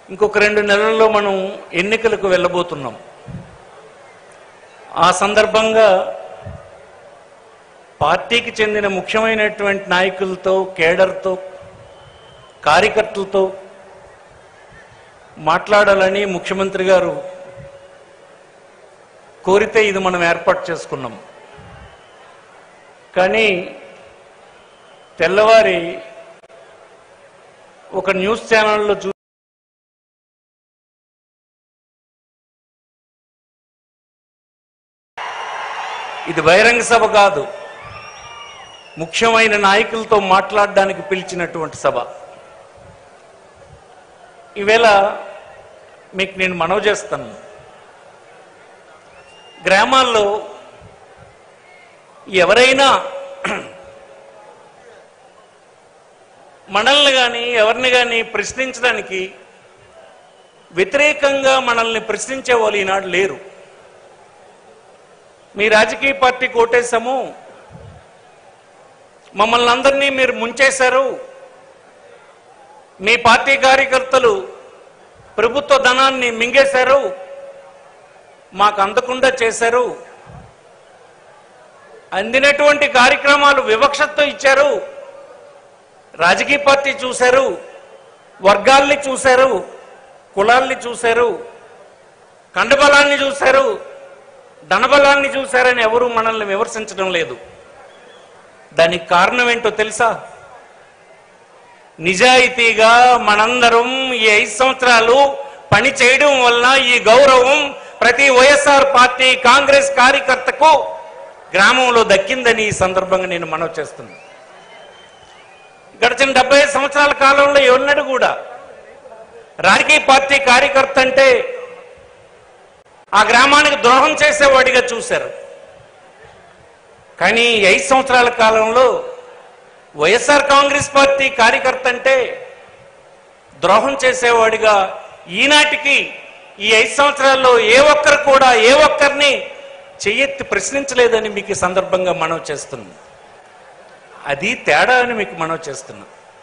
ఇంకొక 2 నెలల్లో మనం ఎన్నికలకు వెళ్ళబోతున్నాం. ఆ సందర్భంగా పార్టీకి చెందిన ముఖ్యమైనటువంటి నాయకులతో, కేడర్తో, కార్యకర్తలతో మాట్లాడాలని ముఖ్యమంత్రి గారు కోరితే ఇది మనం ఏర్పాటు చేసుకున్నాం. కానీ తెల్లవారి ఒక న్యూస్ ఛానల్లో ఇది బహిరంగ సభ కాదు, ముఖ్యమైన నాయకులతో మాట్లాడడానికి పిలిచినటువంటి సభ. ఈవేళ మీకు నేను మనవి చేస్తాను, గ్రామాల్లో ఎవరైనా మనల్ని కానీ ఎవరిని కానీ ప్రశ్నించడానికి, వ్యతిరేకంగా మనల్ని ప్రశ్నించే వాళ్ళు ఈనాడు లేరు. మీ రాజకీయ పార్టీకి ఓటేశాము, మమ్మల్ని అందరినీ మీరు ముంచేశారు, మీ పార్టీ కార్యకర్తలు ప్రభుత్వ ధనాన్ని మింగేశారు, మాకు అందకుండా చేశారు, అందినటువంటి కార్యక్రమాలు వివక్షతో ఇచ్చారు, రాజకీయ పార్టీ చూశారు, వర్గాల్ని చూశారు, కులాల్ని చూశారు, కండబలాన్ని చూశారు, ధనబలాన్ని చూశారని ఎవరూ మనల్ని విమర్శించడం లేదు. దానికి కారణం ఏంటో తెలుసా? నిజాయితీగా మనందరం ఈ 5 సంవత్సరాలు పని చేయడం వలన ఈ గౌరవం ప్రతి వైఎస్ఆర్ పార్టీ కాంగ్రెస్ కార్యకర్తకు గ్రామంలో దక్కిందని ఈ సందర్భంగా నేను మనవి చేస్తున్నాను. గడిచిన 75 సంవత్సరాల కాలంలో ఎవరినాడు కూడా రాజకీయ పార్టీ కార్యకర్త అంటే ఆ గ్రామానికి ద్రోహం చేసేవాడిగా చూశారు. కానీ 5 సంవత్సరాల కాలంలో వైఎస్ఆర్ కాంగ్రెస్ పార్టీ కార్యకర్త అంటే ద్రోహం చేసేవాడిగా ఈనాటికి ఈ 5 సంవత్సరాల్లో ఏ ఒక్కరు కూడా ఏ ఒక్కరిని చెయ్యెత్తి ప్రశ్నించలేదని మీకు ఈ సందర్భంగా మనవి చేస్తున్నాం. అది తేడా అని మీకు మనవి చేస్తున్నా.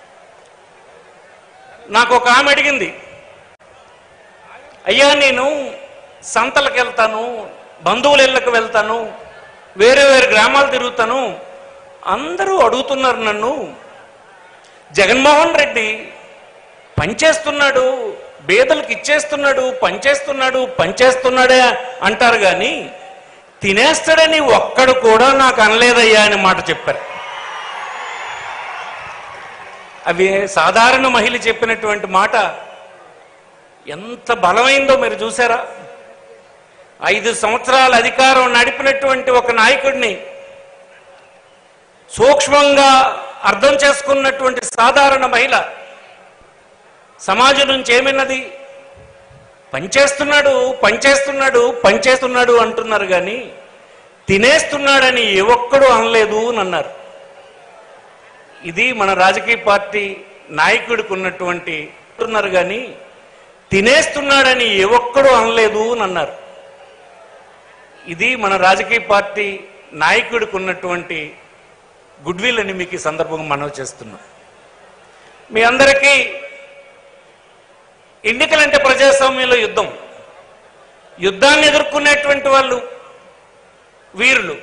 నాకు ఒక ఆమె అడిగింది, అయ్యా నేను సంతలకు వెళ్తాను, బంధువుల ఇళ్ళకు వెళ్తాను, వేరే వేరే గ్రామాలు తిరుగుతాను, అందరూ అడుగుతున్నారు నన్ను, జగన్మోహన్ రెడ్డి పనిచేస్తున్నాడు, పేదలకు ఇచ్చేస్తున్నాడు, పనిచేస్తున్నాడే అంటారు, కానీ తినేస్తాడని ఒక్కడు కూడా నాకు అనలేదయ్యా అని మాట చెప్పారు. అవి సాధారణ మహిళ చెప్పినటువంటి మాట ఎంత బలమైందో మీరు చూసారా? 5 సంవత్సరాల అధికారం నడిపినటువంటి ఒక నాయకుడిని సూక్ష్మంగా అర్థం చేసుకున్నటువంటి సాధారణ మహిళ సమాజం నుంచి ఏమిన్నది? పనిచేస్తున్నాడు అంటున్నారు, కానీ తినేస్తున్నాడని ఏ ఒక్కడు అనలేదు అని అన్నారు. ఇది మన రాజకీయ పార్టీ నాయకుడికి ఉన్నటువంటి అంటున్నారు, కానీ తినేస్తున్నాడని ఏ ఒక్కడు అనలేదు అని అన్నారు. ఇది మన రాజకీయ పార్టీ నాయకుడికి ఉన్నటువంటి గుడ్ విల్ అని మీకు ఈ సందర్భంగా మనవి చేస్తున్నాం. మీ అందరికీ ఎన్నికలంటే ప్రజాస్వామ్యంలో యుద్ధాన్ని ఎదుర్కొనేటువంటి వాళ్ళు వీరులు,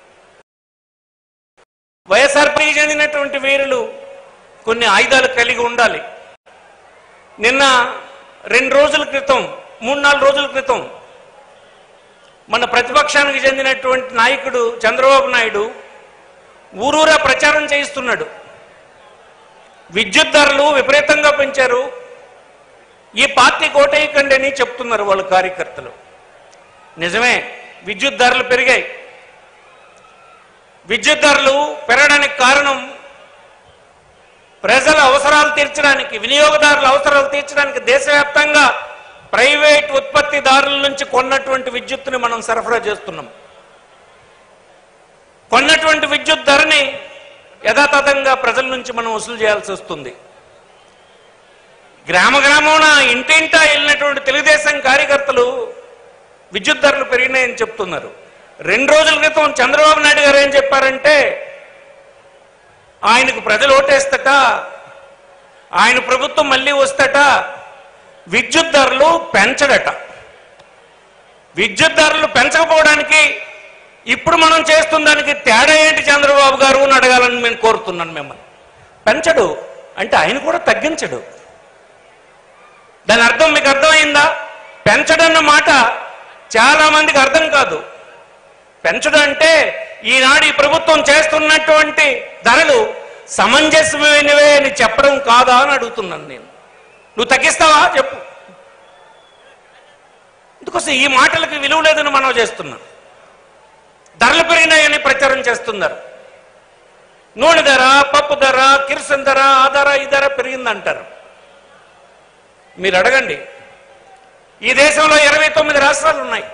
వైఎస్ఆర్పీకి చెందినటువంటి వీరులు కొన్ని ఆయుధాలు కలిగి ఉండాలి. నిన్న 2 రోజుల క్రితం 3-4 రోజుల క్రితం మన ప్రతిపక్షానికి చెందినటువంటి నాయకుడు చంద్రబాబు నాయుడు ఊరూరా ప్రచారం చేయిస్తున్నాడు. విద్యుత్ ధరలు విపరీతంగా పెంచారు, ఈ పార్టీ కోటేయకండి అని చెప్తున్నారు వాళ్ళ కార్యకర్తలు. నిజమే, విద్యుత్ ధరలు పెరిగాయి. విద్యుత్ ధరలు పెరగడానికి కారణం ప్రజల అవసరాలు తీర్చడానికి, వినియోగదారుల అవసరాలు తీర్చడానికి దేశవ్యాప్తంగా ప్రైవేట్ ఉత్పత్తిదారుల నుంచి కొన్నటువంటి విద్యుత్తుని మనం సరఫరా చేస్తున్నాం. కొన్నటువంటి విద్యుత్ ధరని యథాతథంగా ప్రజల నుంచి మనం వసూలు చేయాల్సి వస్తుంది. గ్రామాన ఇంటింటా వెళ్ళినటువంటి తెలుగుదేశం కార్యకర్తలు విద్యుత్ ధరలు పెరిగినాయని చెప్తున్నారు. 2 రోజుల క్రితం చంద్రబాబు నాయుడు గారు ఏం చెప్పారంటే, ఆయనకు ప్రజలు ఓటేస్తట, ఆయన ప్రభుత్వం మళ్ళీ వస్తట, విద్యుత్ ధరలు పెంచడట. విద్యుత్ ధరలు పెంచకపోవడానికి ఇప్పుడు మనం చేస్తున్న దానికి తేడా ఏంటి చంద్రబాబు గారు అని అడగాలని నేను కోరుతున్నాను మిమ్మల్ని. పెంచడు అంటే ఆయన కూడా తగ్గించడు. దాని అర్థం మీకు అర్థమైందా? పెంచడన్న మాట చాలా మందికి అర్థం కాదు. పెంచడం అంటే ఈనాడు ఈ ప్రభుత్వం చేస్తున్నటువంటి ధరలు సమంజసమైనవే అని చెప్పడం కాదా అని అడుగుతున్నాను నేను. నువ్వు తగ్గిస్తావా చెప్పు. అందుకోసం ఈ మాటలకు విలువ లేదని మనం చేస్తున్నాం. ధరలు పెరిగినాయని ప్రచారం చేస్తున్నారు. నూనె ధర, పప్పు ధర, కిరసన్ ధర, ఆ ధర ఈ ధర పెరిగిందంటారు. మీరు అడగండి, ఈ దేశంలో 29 రాష్ట్రాలు ఉన్నాయి.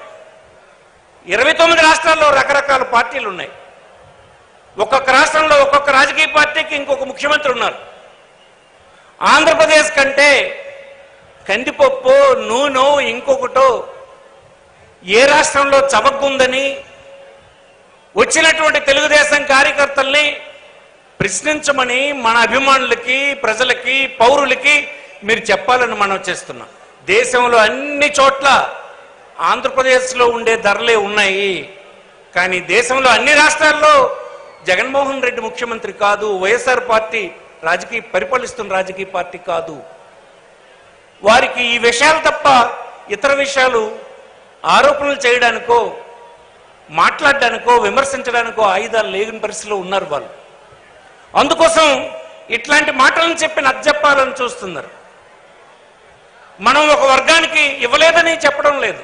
29 రాష్ట్రాల్లో రకరకాల పార్టీలు ఉన్నాయి. ఒక్కొక్క రాష్ట్రంలో ఒక్కొక్క రాజకీయ పార్టీకి ఇంకొక ముఖ్యమంత్రి ఉన్నారు. ఆంధ్రప్రదేశ్ కంటే కందిపప్పు, నూనె, ఇంకొకటో ఏ రాష్ట్రంలో చవక్కుందని వచ్చినటువంటి తెలుగుదేశం కార్యకర్తల్ని ప్రశ్నించమని మన అభిమానులకి, ప్రజలకి, పౌరులకి మీరు చెప్పాలని మనం చేస్తున్నాం. దేశంలో అన్ని చోట్ల ఆంధ్రప్రదేశ్లో ఉండే ధరలే ఉన్నాయి. కానీ దేశంలో అన్ని రాష్ట్రాల్లో జగన్మోహన్ రెడ్డి ముఖ్యమంత్రి కాదు, వైఎస్ఆర్ పార్టీ పరిపాలిస్తున్న రాజకీయ పార్టీ కాదు. వారికి ఈ విషయాలు తప్ప ఇతర విషయాలు ఆరోపణలు చేయడానికో, మాట్లాడడానికో, విమర్శించడానికో ఆయుధాలు లేని పరిస్థితిలో ఉన్నారు వాళ్ళు. అందుకోసం ఇట్లాంటి మాటలను చెప్పి నచ్చజెప్పాలని చూస్తున్నారు. మనం ఒక వర్గానికి ఇవ్వలేదని చెప్పడం లేదు,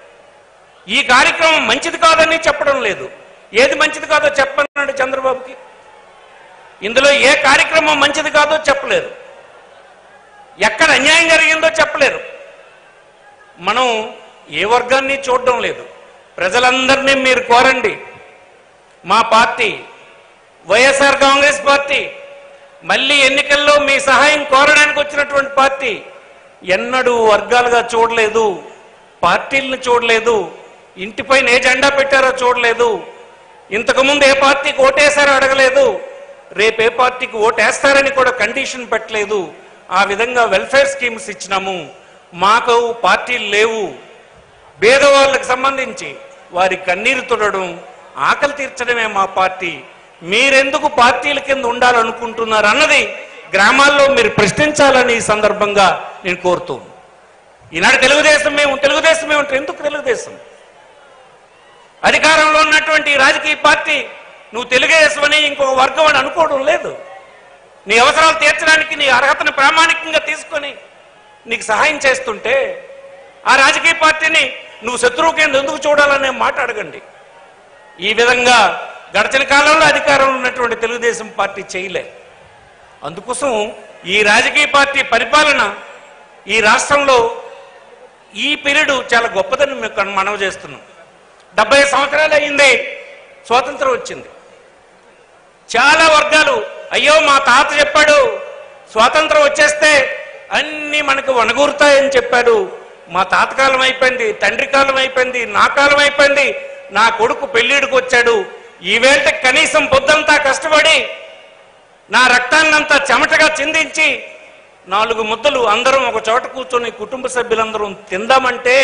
ఈ కార్యక్రమం మంచిది కాదని చెప్పడం లేదు. ఏది మంచిది కాదో చెప్పన్నాడు చంద్రబాబుకి. ఇందులో ఏ కార్యక్రమం మంచిది కాదో చెప్పలేరు, ఎక్కడ అన్యాయం జరిగిందో చెప్పలేరు. మనం ఏ వర్గాన్ని చూడడం లేదు. ప్రజలందరినీ మీరు కోరండి. మా పార్టీ వైఎస్ఆర్ కాంగ్రెస్ పార్టీ మళ్ళీ ఎన్నికల్లో మీ సహాయం కోరడానికి వచ్చినటువంటి పార్టీ. ఎన్నడూ వర్గాలుగా చూడలేదు, పార్టీలను చూడలేదు, ఇంటిపైన ఏ జెండా పెట్టారో చూడలేదు, ఇంతకుముందు ఏ పార్టీకి ఓటేశారో అడగలేదు, రేపు ఏ పార్టీకి ఓటేస్తారని కూడా కండిషన్ పెట్టలేదు. ఆ విధంగా వెల్ఫేర్ స్కీమ్స్ ఇచ్చినాము. మాకు పార్టీలు లేవు. పేదవాళ్ళకి సంబంధించి వారి కన్నీరు తుడడం, ఆకలి తీర్చడమే మా పార్టీ. మీరెందుకు పార్టీల కింద ఉండాలనుకుంటున్నారు అన్నది గ్రామాల్లో మీరు ప్రశ్నించాలని ఈ సందర్భంగా నేను కోరుతూ. ఈనాడు తెలుగుదేశం ఏమంటారు? ఎందుకు తెలుగుదేశం? అధికారంలో ఉన్నటువంటి రాజకీయ పార్టీ నువ్వు తెలుగుదేశం అని ఇంకొక వర్గం అని అనుకోవడం లేదు. నీ అవసరాలు తీర్చడానికి నీ అర్హతను ప్రామాణికంగా తీసుకొని నీకు సహాయం చేస్తుంటే ఆ రాజకీయ పార్టీని నువ్వు శత్రువు కింద ఎందుకు చూడాలనే మాట అడగండి. ఈ విధంగా గడిచిన కాలంలో అధికారంలో ఉన్నటువంటి తెలుగుదేశం పార్టీ చేయలే. అందుకోసం ఈ రాజకీయ పార్టీ పరిపాలన ఈ రాష్ట్రంలో ఈ పీరియడ్ చాలా గొప్పదని మేము మనవి చేస్తున్నాం. 70 సంవత్సరాలు అయింది స్వాతంత్రం వచ్చింది. చాలా వర్గాలు అయ్యో మా తాత చెప్పాడు స్వాతంత్రం వచ్చేస్తే అన్నీ మనకు వనగూరుతాయని చెప్పాడు. మా తాత కాలం అయిపోయింది, తండ్రి కాలం అయిపోయింది, నా కాలం అయిపోయింది, నా కొడుకు పెళ్ళిడికి వచ్చాడు. ఈవేళ కనీసం పొద్దంతా కష్టపడి నా రక్తాన్నంతా చెమటగా చిందించి 4 ముద్దలు అందరం ఒక చోట కూర్చొని కుటుంబ సభ్యులందరం తిందామంటే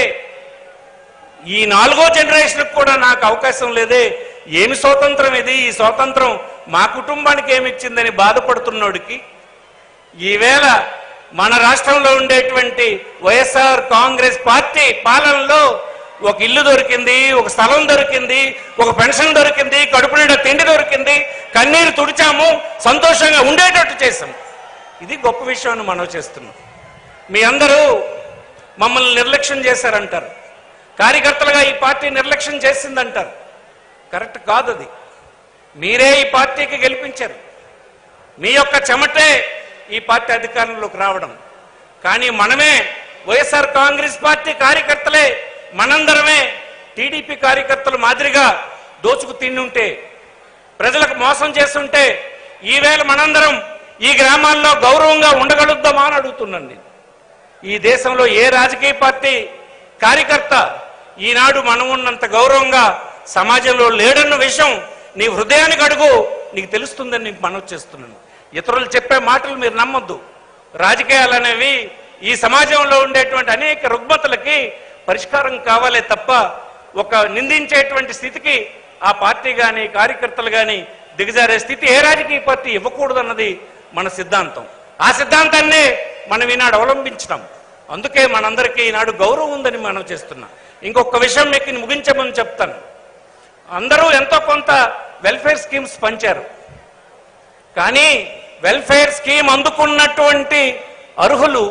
ఈ 4వ జనరేషన్కి కూడా నాకు అవకాశం లేదే. ఏమి స్వాతంత్రం ఇది? ఈ స్వాతంత్రం మా కుటుంబానికి ఏమిచ్చిందని బాధపడుతున్నోడికి ఈవేళ మన రాష్ట్రంలో ఉండేటువంటి వైఎస్ఆర్ కాంగ్రెస్ పార్టీ పాలనలో ఒక ఇల్లు దొరికింది, ఒక స్థలం దొరికింది, ఒక పెన్షన్ దొరికింది, కడుపు నిండా తిండి దొరికింది, కన్నీరు తుడిచాము, సంతోషంగా ఉండేటట్టు చేసాం. ఇది గొప్ప విషయాన్ని మనం చేస్తున్నాం. మీ అందరూ మమ్మల్ని నిర్లక్ష్యం చేశారంటారు, కార్యకర్తలుగా ఈ పార్టీ నిర్లక్ష్యం చేసిందంటారు. కరెక్ట్ కాదు అది. మీరే ఈ పార్టీకి గెలిపించారు, మీ యొక్క చెమటే ఈ పార్టీ అధికారంలోకి రావడం. కానీ మనమే వైఎస్ఆర్ కాంగ్రెస్ పార్టీ కార్యకర్తలే మనందరమే టీడీపీ కార్యకర్తలు మాదిరిగా దోచుకు తిండుంటే, ప్రజలకు మోసం చేస్తుంటే ఈవేళ మనందరం ఈ గ్రామాల్లో గౌరవంగా ఉండగలుగుతామా అని అడుగుతున్నాను నేను. ఈ దేశంలో ఏ రాజకీయ పార్టీ కార్యకర్త ఈనాడు మనం ఉన్నంత గౌరవంగా సమాజంలో లేడన్న విషయం నీ హృదయానికి అడుగు, నీకు తెలుస్తుందని నీకు మనవి చేస్తున్నాను. ఇతరులు చెప్పే మాటలు మీరు నమ్మొద్దు. రాజకీయాలు అనేవి ఈ సమాజంలో ఉండేటువంటి అనేక రుగ్మతలకి పరిష్కారం కావాలే తప్ప ఒక నిందించేటువంటి స్థితికి ఆ పార్టీ కానీ కార్యకర్తలు కానీ దిగజారే స్థితి ఏ రాజకీయ పార్టీ ఇవ్వకూడదన్నది మన సిద్ధాంతం. ఆ సిద్ధాంతాన్నే మనం ఈనాడు అవలంబించినాం. అందుకే మనందరికీ ఈనాడు గౌరవం ఉందని మనం చేస్తున్నాం. ఇంకొక విషయం మీకు ముగించమని చెప్తాను. అందరూ ఎంతో కొంత వెల్ఫేర్ స్కీమ్స్ పంచారు. కానీ వెల్ఫేర్ స్కీమ్ అందుకున్నటువంటి అర్హులు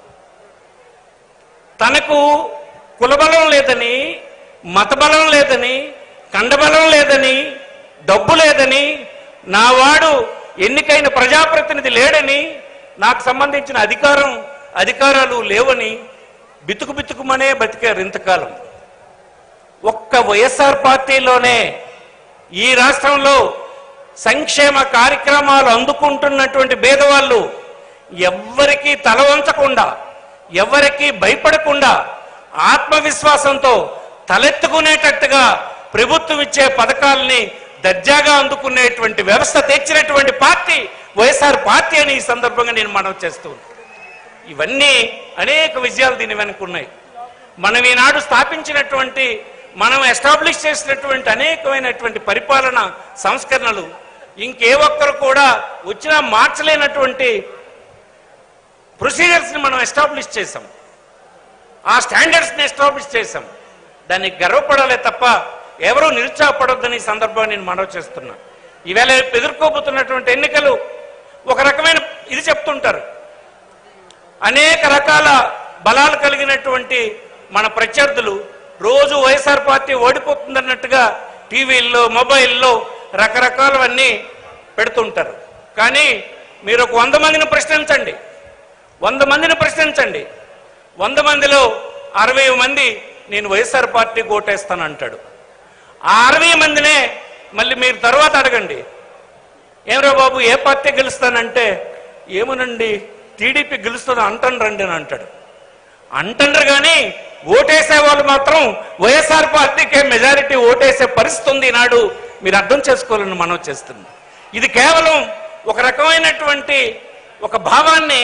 తనకు కులబలం లేదని, మతబలం లేదని, కండబలం లేదని, డబ్బు లేదని, నా వాడు ఎన్నికైన ప్రజాప్రతినిధి లేడని, నాకు సంబంధించిన అధికారాలు లేవని బితుకుమనే బతికారు ఇంతకాలం. ఒక్క వైఎస్ఆర్ పార్టీలోనే ఈ రాష్ట్రంలో సంక్షేమ కార్యక్రమాలు అందుకుంటున్నటువంటి పేదవాళ్ళు ఎవ్వరికీ తల వంచకుండా, ఎవరికి భయపడకుండా, ఆత్మవిశ్వాసంతో తలెత్తుకునేటట్టుగా ప్రభుత్వం ఇచ్చే పథకాలని దర్జాగా అందుకునేటువంటి వ్యవస్థ తెచ్చినటువంటి పార్టీ వైఎస్ఆర్ పార్టీ అని ఈ సందర్భంగా నేను మనవి చేస్తూ ఉన్నాను. ఇవన్నీ అనేక విజయాలు దీని వెనుకున్నాయి. మనం ఈనాడు స్థాపించినటువంటి, మనం ఎస్టాబ్లిష్ చేసినటువంటి అనేకమైనటువంటి పరిపాలన సంస్కరణలు ఇంకే ఒక్కరు కూడా వచ్చినా మార్చలేనటువంటి ప్రొసీజర్స్ని మనం ఎస్టాబ్లిష్ చేసాం. ఆ స్టాండర్డ్స్ని ఎస్టాబ్లిష్ చేసాం. దానికి గర్వపడాలే తప్ప ఎవరూ నిరుత్సాహపడొద్దని ఈ సందర్భంగా నేను మనవి చేస్తున్నా. ఈవేళ ఎదుర్కోబోతున్నటువంటి ఎన్నికలు ఒక రకమైన ఇది చెప్తుంటారు. అనేక రకాల బలాలు కలిగినటువంటి మన ప్రత్యర్థులు రోజు వైఎస్ఆర్ పార్టీ ఓడిపోతుందన్నట్టుగా టీవీల్లో, మొబైల్లో రకరకాలవన్నీ పెడుతుంటారు. కానీ మీరు ఒక 100 మందిని ప్రశ్నించండి, 100 మందిని ప్రశ్నించండి, 100 మందిలో 60 మంది నేను వైఎస్ఆర్ పార్టీకి ఓటేస్తానంటాడు. ఆ 60 మందినే మళ్ళీ మీరు తర్వాత అడగండి, ఏమరా బాబు ఏ పార్టీ గెలుస్తానంటే, ఏమోనండి టీడీపీ గెలుస్తుంది అంటండ్రండి అని అంటాడు. అంటండ్రు కానీ ఓటేసే వాళ్ళు మాత్రం వైఎస్ఆర్ పార్టీకే మెజారిటీ ఓటేసే పరిస్థితి ఉంది ఈనాడు. మీరు అర్థం చేసుకోవాలని మనం చేస్తుంది. ఇది కేవలం ఒక రకమైనటువంటి ఒక భావాన్ని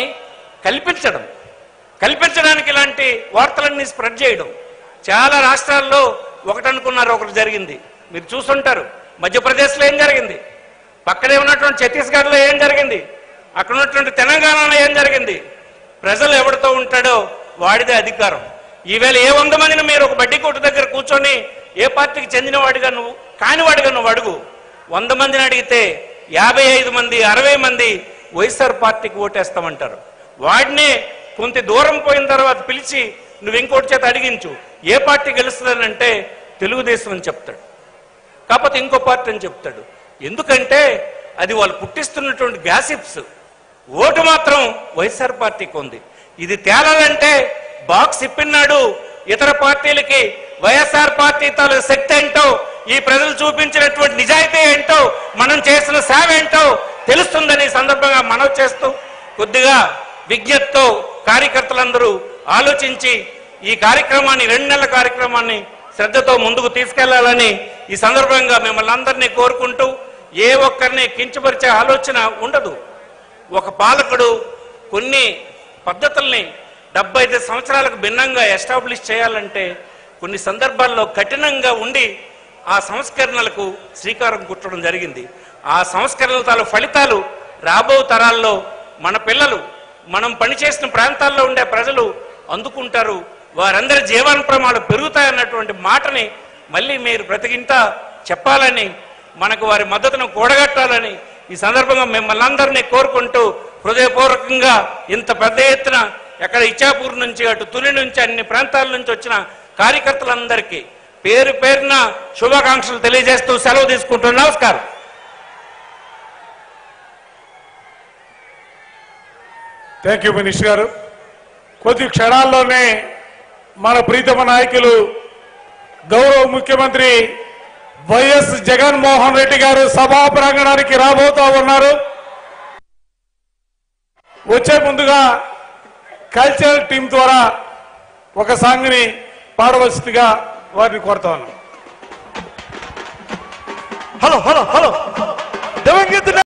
కల్పించడానికి ఇలాంటి వార్తలన్నీ స్ప్రెడ్ చేయడం. చాలా రాష్ట్రాల్లో ఒకటనుకున్నారు, ఒకటి జరిగింది. మీరు చూసుంటారు. మధ్యప్రదేశ్లో ఏం జరిగింది, పక్కనే ఉన్నటువంటి ఛత్తీస్గఢ్లో ఏం జరిగింది, అక్కడ ఉన్నటువంటి తెలంగాణలో ఏం జరిగింది. ప్రజలు ఎవరితో ఉంటాడో వాడిదే అధికారం. ఈవేళ ఏ 100 మందిని మీరు ఒక బడ్డీ కొట్టు దగ్గర కూర్చొని ఏ పార్టీకి చెందినవాడిగా నువ్వు కానివాడిగా నువ్వు అడుగు, 100 మందిని అడిగితే 55 మంది 60 మంది వైఎస్ఆర్ పార్టీకి ఓటేస్తామంటారు. వాడినే కొంత దూరం పోయిన తర్వాత పిలిచి నువ్వు ఇంకోటి చేత అడిగించు, ఏ పార్టీ గెలుస్తుందనంటే తెలుగుదేశం అని చెప్తాడు, కాకపోతే ఇంకో పార్టీ అని చెప్తాడు. ఎందుకంటే అది వాళ్ళు పుట్టిస్తున్నటువంటి గ్యాసిప్స్. ఓటు మాత్రం వైఎస్ఆర్ పార్టీకి ఉంది. ఇది తేలాలంటే బాక్స్ ఇప్పినాడు ఇతర పార్టీలకి వైఎస్ఆర్ పార్టీ తాలూకు శక్తి ఏంటో, ఈ ప్రజలు చూపించినటువంటి నిజాయితీ ఏంటో, మనం చేసిన సేవ ఏంటో తెలుస్తుందని సందర్భంగా మనవి చేస్తూ, కొద్దిగా విజ్ఞతతో కార్యకర్తలందరూ ఆలోచించి ఈ కార్యక్రమాన్ని 2 నెలల కార్యక్రమాన్ని శ్రద్ధతో ముందుకు తీసుకెళ్లాలని ఈ సందర్భంగా మిమ్మల్ని అందరినీ కోరుకుంటూ, ఏ ఒక్కరిని కించపరిచే ఆలోచన ఉండదు. ఒక పాలకుడు కొన్ని పద్ధతుల్ని 75 సంవత్సరాలకు భిన్నంగా ఎస్టాబ్లిష్ చేయాలంటే కొన్ని సందర్భాల్లో కఠినంగా ఉండి ఆ సంస్కరణలకు శ్రీకారం చుట్టడం జరిగింది. ఆ సంస్కరణల ఫలితాలు రాబో తరాల్లో మన పిల్లలు, మనం పనిచేసిన ప్రాంతాల్లో ఉండే ప్రజలు అందుకుంటారు. వారందరి జీవన ప్రమాణాలు పెరుగుతాయన్నటువంటి మాటని మళ్ళీ మీరు ప్రతిగింట చెప్పాలని, మనకు వారి మద్దతును కూడగట్టాలని ఈ సందర్భంగా మిమ్మల్ని అందరినీ కోరుకుంటూ, హృదయపూర్వకంగా ఇంత పెద్ద ఎత్తున ఎక్కడ ఇచ్చాపూర్ నుంచి అటు తుని నుంచి అన్ని ప్రాంతాల నుంచి వచ్చిన కార్యకర్తలందరికీ పేరు పేరున శుభాకాంక్షలు తెలియజేస్తూ సెలవు తీసుకుంటున్నాను. నమస్కారం. థ్యాంక్ యూ మినిస్టర్ గారు. కొద్ది క్షణాల్లోనే మన ప్రీతమ నాయకులు గౌరవ ముఖ్యమంత్రి వైఎస్ జగన్మోహన్ రెడ్డి గారు సభా ప్రాంగణానికి రాబోతూ ఉన్నారు. వచ్చే ముందుగా కల్చరల్ టీం ద్వారా ఒక సాంగ్ని పాడవలసిందిగా వారిని కోరుతా ఉన్నాం. Hello hello hello